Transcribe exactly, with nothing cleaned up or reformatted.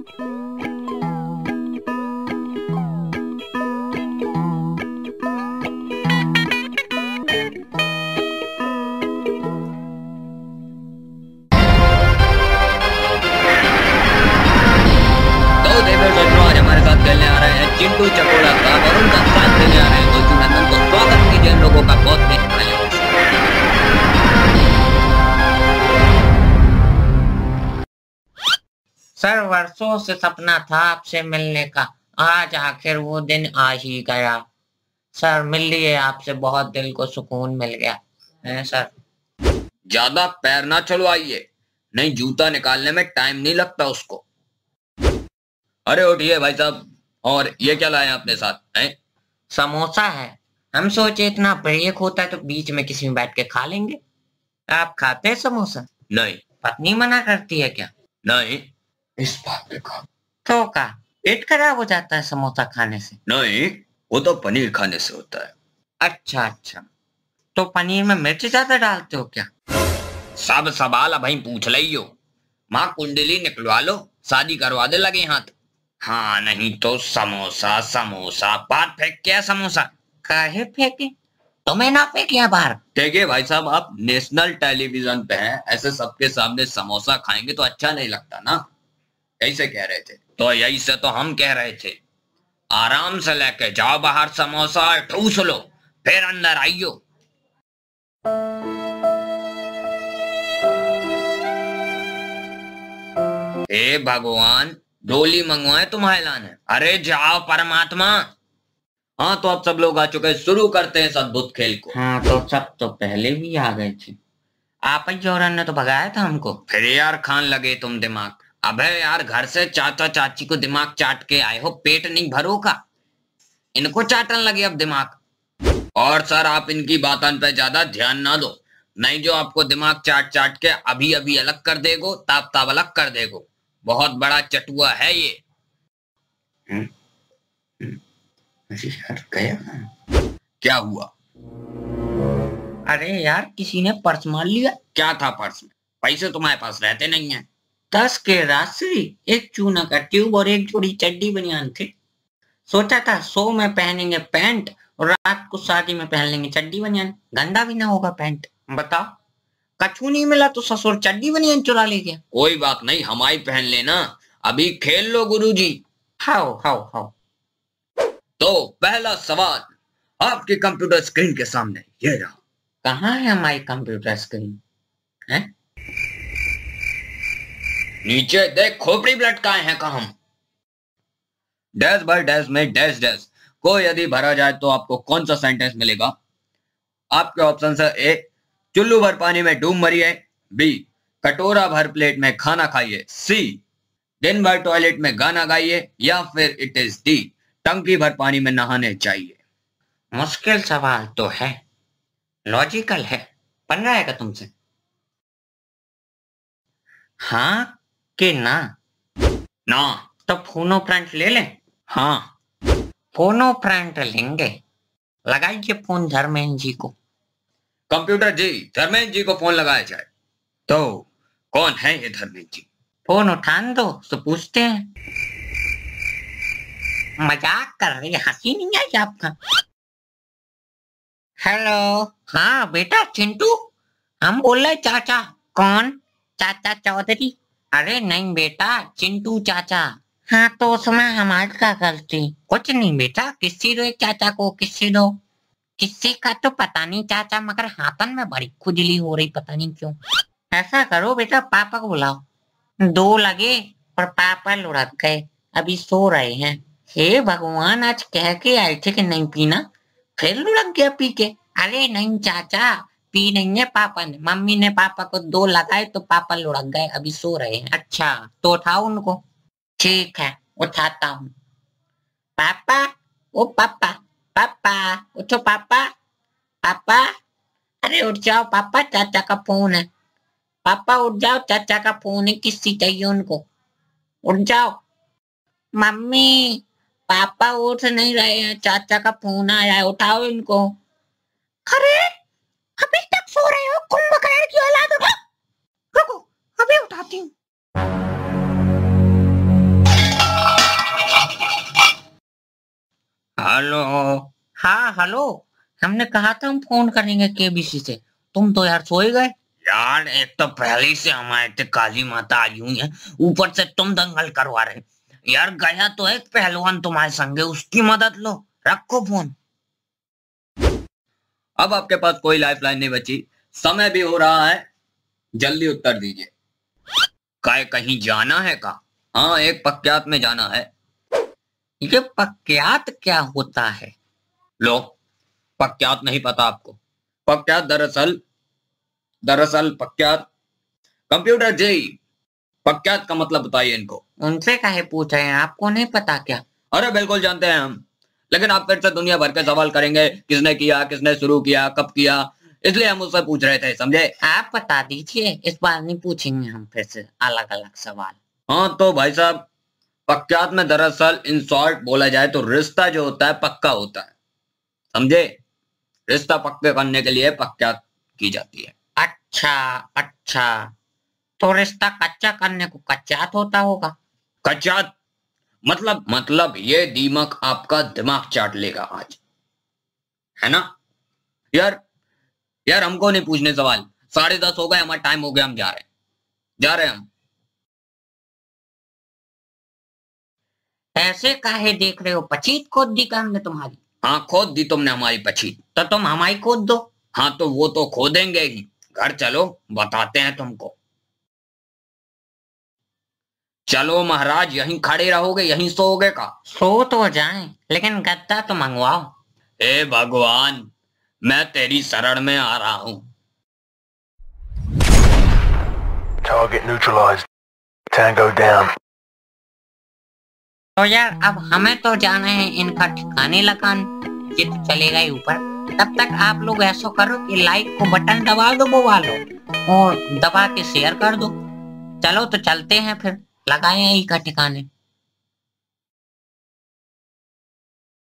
चिंटू चकोड़ा का और उनका साथ देने आ रहे हैं गोलचू नंदन को स्वागत कीजिए लोगों का बहुत देश सर वर्षों से सपना था आपसे मिलने का, आज आखिर वो दिन आ ही गया। सर मिल लिए आपसे, बहुत दिल को सुकून मिल गया है सर। ज्यादा पैर ना चलवाइए, नहीं जूता निकालने में टाइम नहीं लगता उसको। अरे उठिए भाई साहब, और ये क्या लाए अपने साथ हैं? समोसा है, हम सोचे इतना ब्रेक होता है तो बीच में किसी में बैठ के खा लेंगे। आप खाते हैं समोसा? नहीं। पत्नी मना करती है क्या? नहीं। इस बात पे कहा तो का पेट खराब हो जाता है समोसा खाने से? नहीं, वो तो पनीर खाने से होता है। अच्छा अच्छा, तो पनीर में मिर्च ज्यादा डालते हो क्या? सब सवाल अब पूछ लियो, माँ कुंडली निकलवा लो, शादी करवा दे लगे हाथ। हाँ नहीं तो समोसा समोसा बाहर फेंक क्या समोसा? काहे फेंके? तुम्हें ना फेंकिया बाहर? देखिए भाई साहब, आप नेशनल टेलीविजन पे हैं, ऐसे सबके सामने समोसा खाएंगे तो अच्छा नहीं लगता ना। कैसे कह रहे थे? तो यही से तो हम कह रहे थे, आराम से लेके जाओ बाहर समोसा, ठूस लो, फिर अंदर आइयो। हे भगवान, डोली मंगवाए तुम्हारे लाने। अरे जाओ परमात्मा। हाँ तो अब सब लोग आ चुके हैं, शुरू करते हैं इस अद्भुत खेल को। हाँ तो सब तो पहले भी आ गए थे, आप ही जौहरन ने तो भगाया था हमको। फिर यार खान लगे तुम दिमाग। अबे यार, घर से चाचा चाची को दिमाग चाट के आए हो, पेट नहीं भरोगा, इनको चाटन लगे अब दिमाग। और सर आप इनकी बातों पे ज्यादा ध्यान ना दो, नहीं जो आपको दिमाग चाट चाट के अभी अभी अलग कर देगो, ताप ताप अलग कर देगो। बहुत बड़ा चटुआ है ये। हुँ? हुँ? यार गया क्या हुआ? अरे यार किसी ने पर्स मार लिया। क्या था पर्स में? पैसे तुम्हारे पास रहते नहीं है। दस के राशि, एक चूना का ट्यूब और एक जोड़ी चड्डी बनियान थे। सोचा था सो में पहनेंगे पैंट और रात को शादी में पहन लेंगे चड्डी बनियान, गंदा भी ना होगा पैंट। बताओ, कछू नहीं मिला तो ससुर चड्डी बनियान चुरा ले गया। कोई बात नहीं, हमारी पहन लेना, अभी खेल लो गुरुजी। हाओ हाओ हाओ। तो पहला सवाल आपके कंप्यूटर स्क्रीन के सामने ये रहा। कहाँ है हमारी कंप्यूटर स्क्रीन? है नीचे देख, खोपड़ी लटकाए हैं कहाँ हम। डैश बाय डैश में डैश डैश को यदि भरा जाए तो आपको कौन सा सेंटेंस मिलेगा? आपके ऑप्शन है, ए चुल्लू भर पानी में डूब मरिए, बी कटोरा भर प्लेट में खाना खाइए, सी दिन भर टॉयलेट में गाना गाइए, या फिर इट इज डी टंकी भर पानी में नहाने चाहिए। मुश्किल सवाल तो है, लॉजिकल है, बन रहा है तुमसे? हाँ कि ना? ना। तो फोनो फ्रंट ले लें? हाँ फोनो फ्रंट लेंगे। लगाइए फोन धर्मेंद्र जी को। कंप्यूटर जी, धर्मेंद्र जी को फोन लगाया जाए। तो कौन है ये धर्मेंद्र जी? फोन उठान दो तो पूछते हैं। मजाक कर रही, हंसी नहीं आई आपका? हेलो। हाँ बेटा चिंटू, हम बोल रहे चाचा। कौन? चाचा चौधरी? अरे नहीं बेटा, चिंटू चाचा। हाँ तो उसमें हमारी क्या गलती? कुछ नहीं बेटा, किसी दो एक चाचा को, किसी दो। किसी का तो पता नहीं चाचा, मगर हाथन में बड़ी खुजली हो रही, पता नहीं क्यों। ऐसा करो बेटा, पापा को बुलाओ। दो लगे पर पापा लुढ़क गए, अभी सो रहे हैं। हे भगवान, आज कह के आए थे कि नहीं पीना, फिर लुढ़क गया पी के। अरे नहीं चाचा, पी नहीं है पापा ने, मम्मी ने पापा को दो लगाए तो पापा लुढ़क गए, अभी सो रहे हैं। अच्छा तो उठाओ उनको। ठीक है उठाता हूँ। पापा, ओ पापा, पापा उठो पापा, पापा। अरे उठ जाओ पापा, चाचा का फोन है। पापा उठ जाओ, चाचा का फोन है, किसी चाहिए उनको, उठ जाओ। मम्मी पापा उठ नहीं रहे हैं, चाचा का फोन आया है, उठाओ इनको। अरे अभी तक सो रहे हो, कुंभकर्ण की औलाद, रुको रुको अभी उठाती हूँ। हेलो। हाँ हेलो, हमने कहा था हम फोन करेंगे केबीसी से, तुम तो यार सोए गए। यार एक तो पहले ही से हमारे इतने काली माता आई हुई है, ऊपर से तुम दंगल करवा रहे। यार गया तो एक पहलवान तुम्हारे संगे, उसकी मदद लो, रखो फोन। अब आपके पास कोई लाइफलाइन नहीं बची, समय भी हो रहा है, जल्दी उत्तर दीजिए। काय कहीं जाना है का? हाँ, एक पक्यात में जाना है। ये पक्यात क्या होता है? लो, पक्यात नहीं पता आपको? पक्यात दरअसल दरअसल पक्यात कंप्यूटर जी, पक्यात का मतलब बताइए इनको। उनसे काहे पूछ रहे हैं, आपको नहीं पता क्या? अरे बिल्कुल जानते हैं हम, लेकिन आप फिर से दुनिया भर के सवाल करेंगे, किसने किया, किसने शुरू किया, कब किया, इसलिए हम उससे पूछ रहे थे, समझे? आप बता दीजिए, इस बार नहीं पूछेंगे हम फिर से अलग अलग सवाल। हाँ तो भाई साहब, पक्यात में दरअसल इन शॉर्ट बोला जाए तो रिश्ता जो होता है पक्का होता है, समझे? रिश्ता पक्के करने के लिए पक्यात की जाती है। अच्छा अच्छा, तो रिश्ता कच्चा करने को कच्चात होता होगा। कच्चात मतलब मतलब ये दीमक आपका दिमाग चाट लेगा आज, है ना? यार यार हमको नहीं पूछने सवाल, साढ़े दस हो गए, हमारा टाइम हो गया, हम जा रहे हैं जा रहे हैं हम। ऐसे काहे देख रहे हो, पचीत खोद दी का हमने तुम्हारी? हाँ खोद दी तुमने हमारी पछी, तो तुम हमारी खोद दो। हाँ तो वो तो खोदेंगे ही, घर चलो बताते हैं तुमको। चलो महाराज, यहीं खड़े रहोगे, यहीं सोओगे का? सो तो जाएं, लेकिन गद्दा तो मंगवाओ। हे भगवान, मैं तेरी शरण में आ रहा हूं। Target neutralized. Tango down. तो यार अब हमें तो जाना है इनका ठिकाने लगाने, ये तो चलेगा ही ऊपर। तब तक आप लोग ऐसा करो कि लाइक को बटन दबा दो वो वालो, और दबा के शेयर कर दो। चलो तो चलते हैं फिर, लगाए हैं इनका ठिकाने।